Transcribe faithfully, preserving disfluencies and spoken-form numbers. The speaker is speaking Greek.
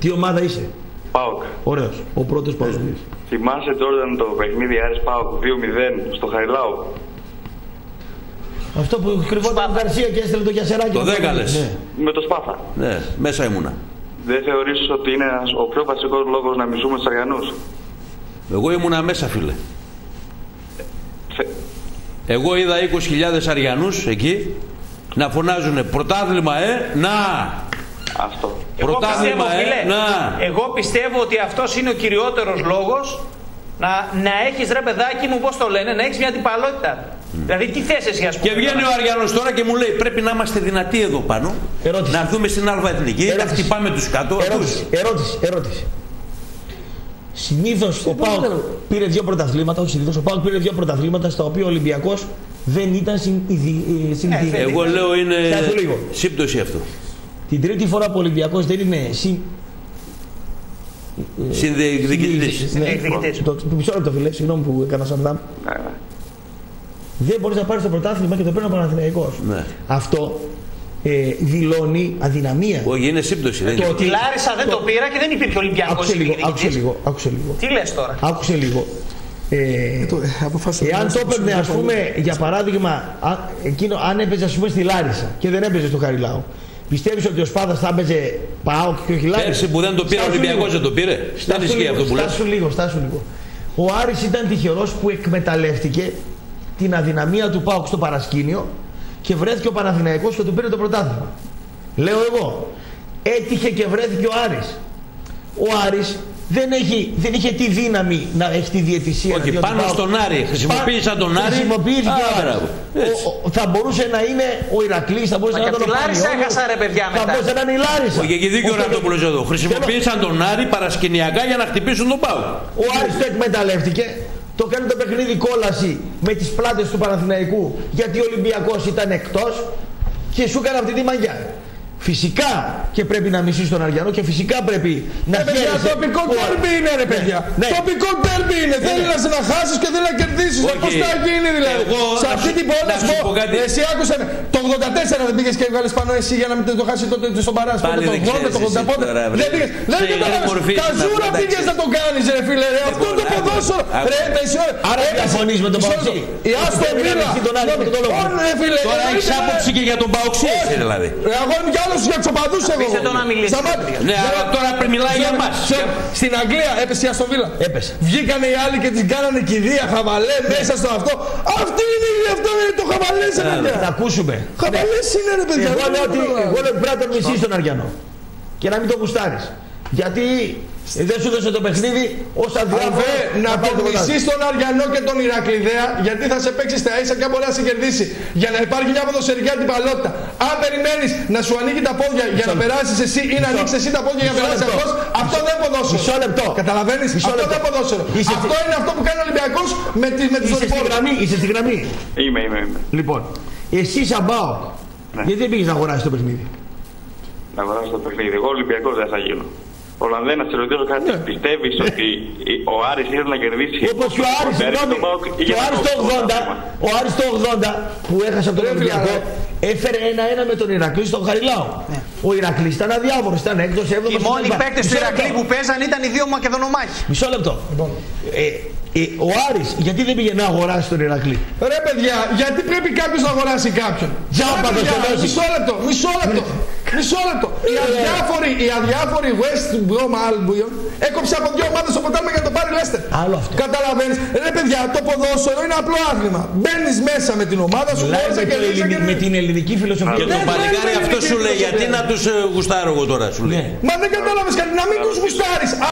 Τι ομάδα είσαι? ΠΑΟΚ. Ωραίος. Ο πρώτος Παοξίδης. Θυμάσαι, Τζόρνταν, το παιχνίδι Άρης ΠΑΟΚ δύο μηδέν στο Χαριλάου? Αυτό που κρυβόταν ο Γκαρσία και έστελνε το Γιασεράκι. Το δέκα λες. Ναι. Με το Σπάθα. Ναι, μέσα ήμουνα. Δεν θεωρείς ότι είναι ένας, ο πιο βασικός λόγος να μισούμε τους Αριανούς? Εγώ ήμουνα μέσα, φίλε. Θε... Εγώ είδα είκοσι χιλιάδες Αριανούς εκεί να φωνάζουν πρωτάθλημα, ε, να! Αυτό. Πρωτάθλημα, εγώ πιστεύω, ε, φίλε, να! εγώ πιστεύω ότι αυτός είναι ο κυριότερος λόγος να, να έχεις, ρε παιδάκι μου, πώς το λένε, να έχεις μια αντιπαλότητα. Mm. Δηλαδή τι θες εσύ, ας πούμε. Και βγαίνει ο Αριανός τώρα και μου λέει πρέπει να είμαστε δυνατοί εδώ πάνω. Ερώτηση. Να έρθουμε στην Αλφα Εθνική, να χτυπάμε τους κάτω. Ερώτηση, ερώτηση, ερώτηση. Συνήθως ο ΠΑΟΚ πήρε δύο πρωταθλήματα, όχι συνήθως, ο ΠΑΟΚ πήρε δύο πρωταθλήματα στα οποία ο Ολυμπιακός δεν ήταν συνηθισμένος. Ε, Εγώ λέω είναι σύμπτωση αυτό. Την τρίτη φορά που ο Ολυμπιακός δεν είναι συν... Συνδιεκδικητής. Μισό λεπτό, φίλε, συγγνώμη που έκανα σαν δάμ. Δεν μπορείς να πάρεις το πρωτάθλημα και το παίρνει ο Παναθηναϊκός. Αυτό ε, δηλώνει αδυναμία. Όχι, είναι σύμπτωση. Το ότι Λάρισα δεν το πήρα και δεν υπήρχε Ολυμπιακός. Άκουσε λίγο, άκουσε λίγο, άκουσε λίγο. Τι λες τώρα? Άκουσε λίγο. Ε, εάν το έπαιρνε, ας πούμε, για παράδειγμα, α, εκείνο, αν έπαιζε, ας πούμε, στη Λάρισα και δεν έπαιζε στο Χαριλάου, πιστεύεις ότι ο Σπάθας θα έπαιζε ΠΑΟΚ και όχι Λάρισα? Πέρσι που δεν το πήρε ο Ολυμπιακός δεν το πήρε. Δεν ισχύει αυτό που λες. Στάσου λίγο, στάσου λίγο. Ο Άρης ήταν τυχερός που εκμεταλλεύτηκε την αδυναμία του ΠΑΟΚ στο παρασκήνιο και βρέθηκε ο Παναθηναϊκός και του πήρε το πρωτάθλημα. Λέω εγώ, έτυχε και βρέθηκε ο Άρης. Ο Άρης δεν, έχει, δεν είχε τη δύναμη να έχει τη διαιτησία. Όχι, πάνω ΠΑΟΚ, στον Άρη. Χρησιμοποίησαν τον Άρη. Χρησιμοποιήθηκε ο Άρης. Ο, ο, θα μπορούσε να είναι ο Ηρακλής, θα μπορούσε Μα να είναι ο Λάρισα. Έχασα, ρε παιδιά, μετά. Θα μπορούσε να είναι η Λάρισα. Όχι, και δίκιο ο Ραντόπουλος εδώ. Χρησιμοποίησαν τον Άρη παρασκηνιακά για να χτυπήσουν τον ΠΑΟΚ. Ο Άρης το εκμεταλλεύτηκε. Το κάνει το παιχνίδι κόλαση με τις πλάτες του Παναθηναϊκού γιατί ο Ολυμπιακός ήταν εκτός και σου έκανε αυτή τη μαγιά. Φυσικά και πρέπει να μισείς τον Αριανό και φυσικά πρέπει να χαίρεσαι. Τοπικό τέρμπι είναι, ρε παιδιά. Ναι. Τοπικό τέρμπι είναι. Ναι. Θέλει να χάσεις και θέλει να κερδίσεις. Okay. Πώς θα γίνει δηλαδή? Εγώ, σε αυτή την πόλη σου, εσύ άκουσε με. Το ογδόντα τέσσερα δεν πήγες και έβγαλες πάνω εσύ για να μην το χάσει τότε στον παράσπο. Το ογδόντα, το ογδόντα πότε. Δεν πήγες. Δεν καταλάβεις. Καζούρα πήγες να το κάνεις, ρε φίλε. Αυτό το ποδόσφαιρο. Ρε πεσιό. Άρα διαφωνείς με τον Παοξή. Η Άστον Βίλα. Τώρα έχεις άποψη και για τον Παοξή δηλαδή. Εγώ είμαι κι άλλος για τους οπαδούς εγώ. Ναι, αλλά τώρα μιλάει για εμάς. Στην Αγγλία έπεσε η Άστον Βίλα. Έπεσε. Βγήκανε οι άλλοι και τις κάνανε κηδεία, χαβαλέ μέσα στο αυτό. Αυτή είναι η αυτό είναι το χαβαλέ σε παιδιά. Θα ακούσουμε. Χαβαλές είναι ρε παιδιά. Εγώ λέω ότι εγώ λέω πρέπει να τον μισείς τον Αριανό. Και να μην το γουστάρεις. Γιατί δεν σου δώσε το παιχνίδι ως αδιάφορο. Να τον μισείς τον Αριανό και τον Ηρακλειδέα γιατί θα σε παίξει στα ίσα και μπορεί να σε κερδίσει. Για να υπάρχει μια ποδοσφαιρική αντιπαλότητα. Αν περιμένεις να σου ανοίγει τα πόδια για να περάσεις εσύ ή να ανοίξεις εσύ τα πόδια για να περάσεις αυτός, αυτό δεν ποδόσφαιρο. Μισό λεπτό. Καταλαβαίνεις? Αυτό δεν ποδόσφαιρο. Αυτό είναι αυτό που κάνει ο Ολυμπιακός με τους δορυφόρους. Είσαι στη γραμμή. Είμαι, είμαι, είμαι. Λοιπόν, εσύ σαν ΠΑΟΚ, γιατί δεν πήγες να αγοράσεις το παιχνίδι? Να αγοράσω το παιχνίδι. Εγώ Ολυμπιακός δεν θα γίνω. Ο Λανδέ, να σε ρωτήσω κάτι. Ναι. Πιστεύεις ναι. ότι ο Άρης ήθελε να κερδίσει? Όπως και ο Άρης, συγγνώμη, ο Άρης το ογδόντα, ο Άρης το ογδόντα που έχασε από τον Ολυμπιακό, έφερε ένα-ένα με τον Ηρακλή στον Χαριλάου. Ναι. Ο Ηρακλής ήταν αδιάφορος, ήταν έκτος, έβδομος. Οι μόνοι παίκτες του Ηρακλή που παίζαν ήταν οι δύο Μακεδονομάχοι. Μισό λεπτό. Ε, ε, ο Άρης, γιατί δεν πήγε να αγοράσει τον Ηρακλή? Ρε παιδιά, γιατί πρέπει κάποιος να αγοράσει κάποιον? Τζάμπα το στελώσει. Μισό λεπτό, μισό λεπτό. Μισό λεπτό. Οι αδιάφοροι, οι αδιάφοροι West Brom Albion έκοψε από δύο ομάδες στο ποτάμι για να το πάρει Leicester. Άλλο αυτό. Καταλαβαίνεις? Ρε παιδιά, το ποδόσφαιρο είναι απλό άθλημα. Μπαίνεις μέσα με την ομάδα σου, μπορείς να κερδίσεις και με την ελληνική φιλοσοφία. Και το παλικάρι αυτό σου λέει, γιατί να τους γουστάρω εγώ τώρα, σου λέει. Μα δεν κατάλαβες κάτι, να μην τους γουστάρεις.